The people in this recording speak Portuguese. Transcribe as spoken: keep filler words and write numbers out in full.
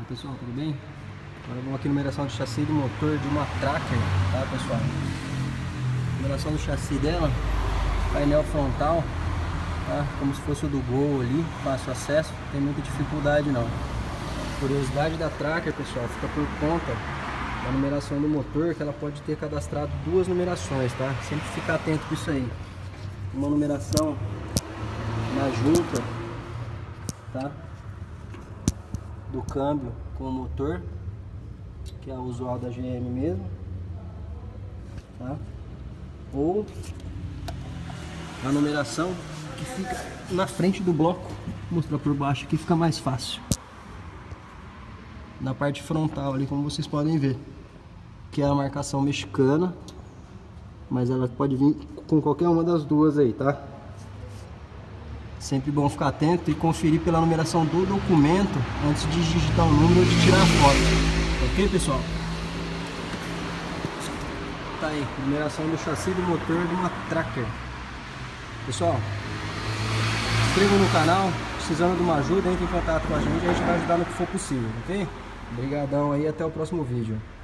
Pessoal, tudo bem? Agora vamos aqui numeração do chassi do motor de uma Tracker, tá pessoal? Numeração do chassi dela, painel frontal, tá? Como se fosse o do Gol ali, fácil acesso, não tem muita dificuldade não. A curiosidade da Tracker, pessoal, fica por conta da numeração do motor, que ela pode ter cadastrado duas numerações, tá? Sempre ficar atento com isso aí. Uma numeração na junta, tá? Do câmbio com o motor, que é o usual da G M mesmo, tá? Ou a numeração que fica na frente do bloco. Vou mostrar por baixo aqui, fica mais fácil. Na parte frontal ali, como vocês podem ver, que é a marcação mexicana, mas ela pode vir com qualquer uma das duas aí, tá? Sempre bom ficar atento e conferir pela numeração do documento antes de digitar o número ou de tirar a foto. Ok, pessoal? Tá aí, numeração do chassi do motor de uma Tracker. Pessoal, se inscreva no canal, precisando de uma ajuda, entre em contato com a gente, a gente vai ajudar no que for possível, ok? Obrigadão aí, até o próximo vídeo.